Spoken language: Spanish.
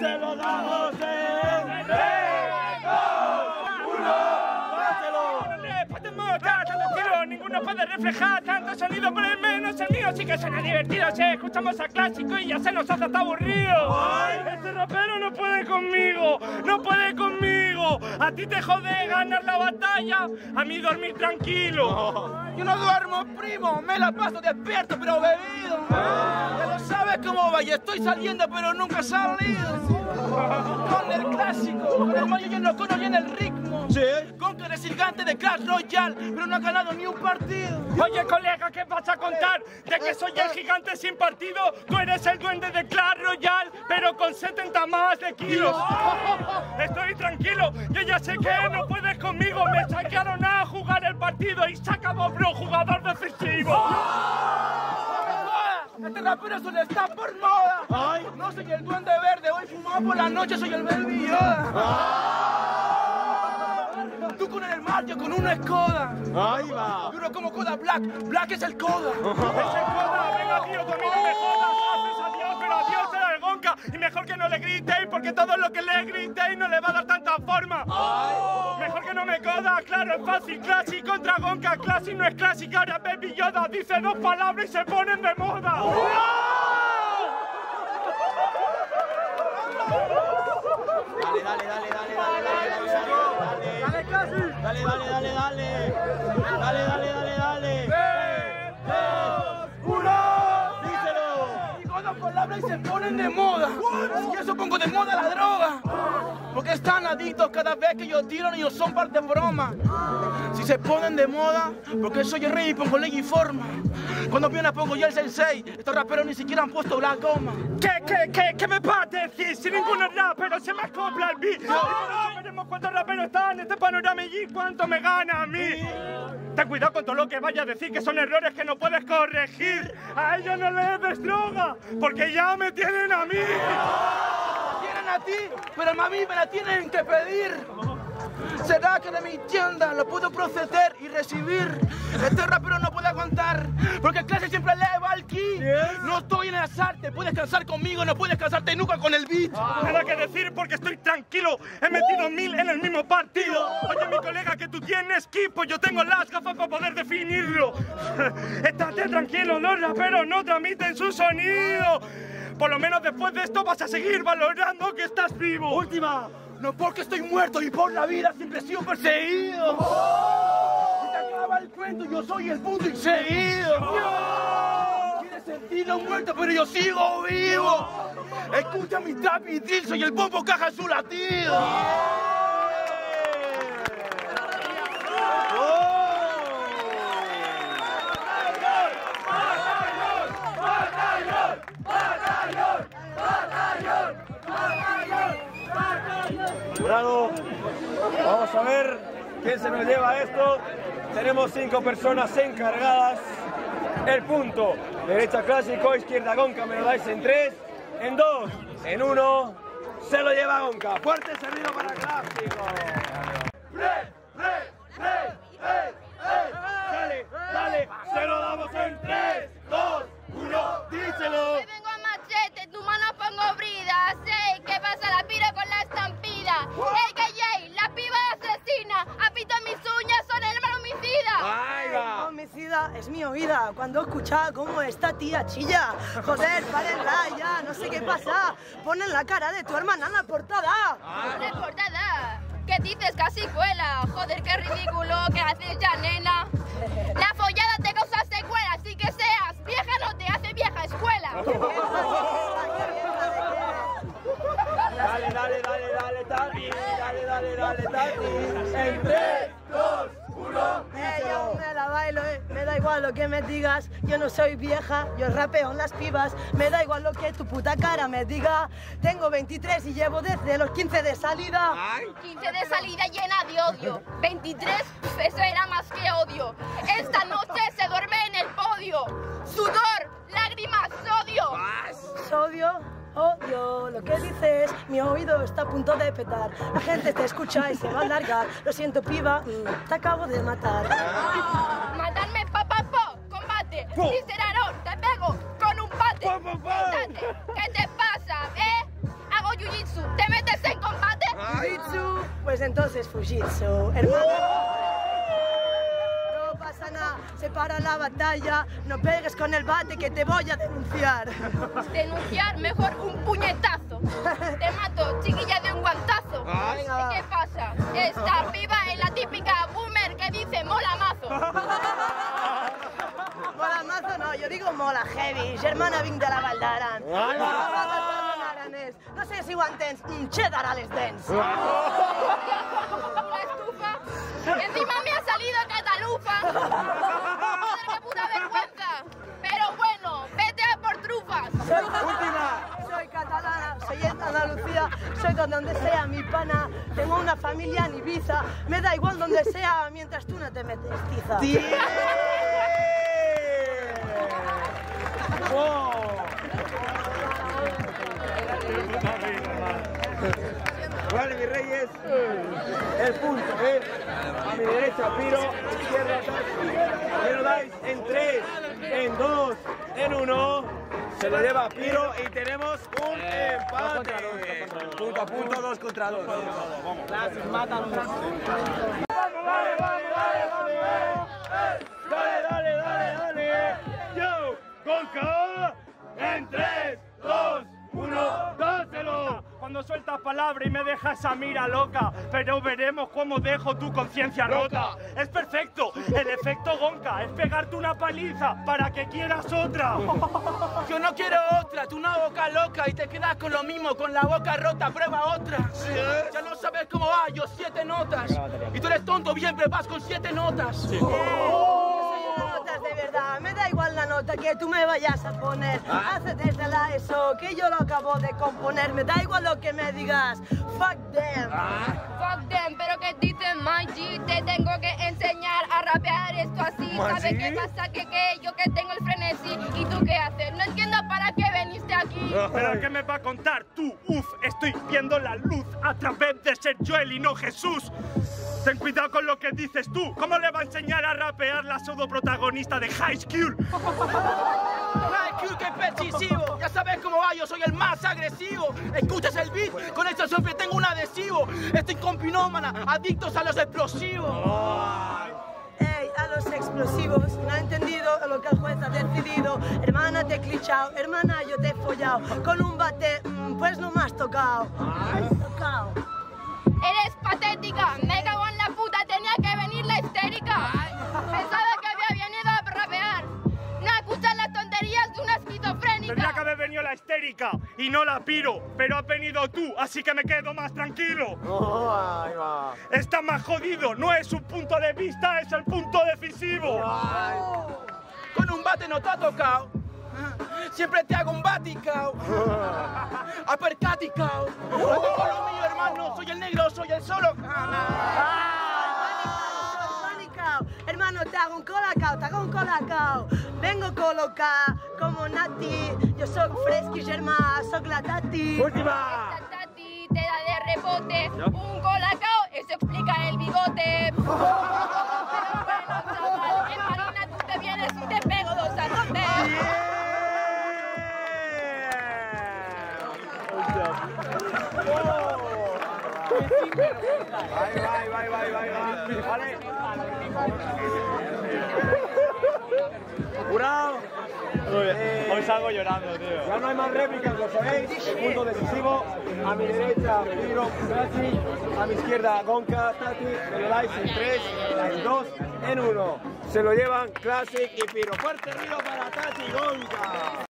Se lo damos en 3, 2, 1. Podemos estar tanto estilo, ninguno puede reflejar tanto sonido, pero el menos el mío sí que suena divertido. Si escuchamos a clásico y ya se nos hace hasta aburrido. Este rapero no puede conmigo, no puede conmigo. A ti te jode ganar la batalla, a mí dormir tranquilo. Yo no duermo, primo, me la paso despierto pero bebido. Ya lo sabes cómo va, y estoy saliendo pero nunca he salido. Con el clásico, con el mayo lleno cono y en el ritmo. Sí. Con que eres gigante de Clash Royale, pero no ha ganado ni un partido. Oye, colega, ¿qué vas a contar? De que soy el gigante sin partido. Tú eres el duende de Clash Royale, pero con 70 más de kilos. Estoy tranquilo, yo ya sé que no puedes conmigo. Me sacaron a jugar el partido y se acabó, bro, jugador decisivo. Este rapero solo está por moda. Ay. No soy el duende verde, hoy fumado por la noche, soy el Baby Yoda. Tú con el mar, yo con una Skoda. Ahí va. Duro como Koda Black, Black es el Koda. Es el Koda, venga tío, tú a mí no me jodas. Haces adiós, pero adiós era el Gonka. Y mejor que no le gritéis, porque todo lo que le gritéis no le va a dar tanta forma. Mejor que no me coda, claro, es fácil. Classic contra Gonka, Classic no es clásica. Ahora Baby Yoda dice 2 palabras y se ponen de moda. Dale. Dale. 3, 2, 1. Díselo. Digo 2 palabras y se ponen de moda. Y eso pongo de moda la droga. Porque están adictos cada vez que yo tiro, ellos son parte de broma. Si se ponen de moda, porque soy el rey y pongo ley y forma. Cuando viene pongo yo el sensei, estos raperos ni siquiera han puesto la goma. ¿Qué me vas a decir? Si ninguno es rapero se me acopla el beat. Y por eso veremos cuántos raperos están en este panorama y cuánto me gana a mí. Ten cuidado con todo lo que vaya a decir, que son errores que no puedes corregir. A ellos no les des droga, porque ya me tienen a mí. Tienen a ti, pero a mí me la tienen que pedir. ¿Será que de mi tienda lo puedo proceder y recibir? Este rapero no puede aguantar, porque clase siempre eleva al ki. No estoy en el azarte, puedes cansar conmigo, no puedes cansarte nunca con el beat. Nada que decir porque estoy tranquilo, he metido 1000 en el mismo partido. Oye mi colega, que tú tienes equipo, yo tengo las gafas para poder definirlo. Estate tranquilo, los raperos no transmiten su sonido. Por lo menos después de esto vas a seguir valorando que estás vivo. Última. No porque estoy muerto y por la vida siempre he sido perseguido. Si te acaba el cuento, yo soy el punto y seguido. Tiene sentido muerto, pero yo sigo vivo. Escucha mi trap y drill, soy el bombo caja en su latido. Jurado, vamos a ver quién se nos lleva esto. Tenemos 5 personas encargadas. El punto, derecha clásico, izquierda Gonka, me lo dais en 3, en 2, en 1. Se lo lleva Gonka. Fuerte servido para clásico. Dale, se lo damos en 3, 2, 1. Díselo. Hoy vengo a machete, tu mano pongo brida. Sé que pasa la pira con la estampida. AKJ, la piba asesina. Apito mis uñas, son el mal homicida. Ahí va. Homicida es mi oída cuando escucha cómo esta tía chilla. Joder, párenla ya, no sé qué pasa. Ponen la cara de tu hermana en la portada. ¿De portada? ¿Qué dices? Casi cuela. Joder, qué ridículo que haces ya, nena. La follada te causa secuelas, así que seas vieja no te hace vieja escuela. Dale, Tati. Dale, Tati. En 3, 2, 1. Yo me la bailo, me da igual lo que me digas. Yo no soy vieja, yo rapeo en las pibas. Me da igual lo que tu puta cara me diga. Tengo 23 y llevo desde los 15 de salida. 15 de salida llena de odio. 23, eso era más que odio. Esta noche se duerme en el podio. Sudor, lágrimas, sodio. Sodio, odio, lo que dices, mi oído está a punto de petar. La gente te escucha y se va a largar. Lo siento, piba, te acabo de matar. Matarme, combate. Cicerarón, te pego con un bate. ¿Qué te pasa, Hago jiu-jitsu, Pues entonces Fujitsu, hermano. No pasa nada, se para la batalla. No pegues con el bate que te voy a denunciar. Denunciar, mejor un puñetazo. Te mato, chiquilla, de un guantazo. Venga. ¿Qué pasa? Esta piba es la típica boomer que dice mola mazo. Mola mazo no, jo digo mola heavy. Germana vinc de la Vall d'Aran. No sé si ho entens, cheddar a les dents. Una estufa. Encima me ha salido catalufa. Joder, qué puta vergüenza. Pero bueno, vete a por trufas. Soy catalana, soy de Andalucía, soy de donde sea mi pana. Tengo una familia en Ibiza, me da igual donde sea mientras tú no te metes tiza. Vale, mis reyes, el punto es a mi derecha Piro, izquierda Tachi. Me lo dais en 3, en 2, en 1. Se lo lleva Piro y tenemos un empate. Punto a punto, 2 contra 2. Dale. Yo, Gonka, en 3, 2, 1, dáselo. Cuando sueltas palabra y me dejas esa mira loca, pero veremos cómo dejo tu conciencia rota. Es perfecto, el efecto Gonka es pegarte una paliza para que quieras otra. Yo no quiero otra, tú una boca loca y te quedas con lo mismo, con la boca rota, prueba otra. Ya no sabes cómo va, yo 7 notas. Y tú eres tonto, bien, pero vas con 7 notas. Notas de verdad, me da igual la nota que tú me vayas a poner. Hace desde la ESO que yo lo acabo de componer. Me da igual lo que me digas. Fuck them. Fuck them, pero que dicen Maggi, te tengo que enseñar a rapear esto así. ¿Sabes qué pasa? Que yo que tengo el frenesí. ¿Y tú qué haces? No entiendo para qué veniste aquí. ¿Pero qué me va a contar tú? Uf, estoy viendo la luz a través de ser Joel y no Jesús. Ten cuidado con lo que dices tú. ¿Cómo le va a enseñar a rapear la pseudo-protagonista de High School? High School, qué perchisivo. Ya sabes cómo va, yo soy el más agresivo. Escuchas el beat, con esto siempre tengo un adhesivo. Estoy con pinómana, adictos a los explosivos. Ey, a los explosivos, no he entendido lo que el juez ha decidido. Hermana, te he clichado, hermana, yo te he follado. Con un bate, pues no me has tocado. Eres patética, me cago en la puta, tenía que venir la histérica. Pensaba que había venido a rapear. No escuchas las tonterías de una esquizofrénica. Tendría que haber venido la histérica y no la Piro, pero has venido tú, así que me quedo más tranquilo. Ahí va. Está más jodido, no es un punto de vista, es el punto decisivo. Con un bate no te ha tocado. Siempre te hago un baticao. Apercaticao. Ando con lo mío, hermano. Soy el negro, soy el solo. Hermano, te hago un colacao, vengo colocar como Nati. Yo soy fresqui, germà, soy la Tati. Última. Esta Tati te da de rebote un colacao, eso explica el bigote. Pero bueno, chaval, en Marina tú te vienes y te pego 2 azotes. Ahí va. Vale. Jurado. Hoy salgo llorando, tío. Ya no hay más réplicas, lo sabéis. El punto decisivo. A mi derecha, Piro, Tachi. A mi izquierda, Gonka, Tati. Me lo dais en 3, en 2, en 1. Se lo llevan Classic y Piro. Fuerte ruido para Tachi y Gonka.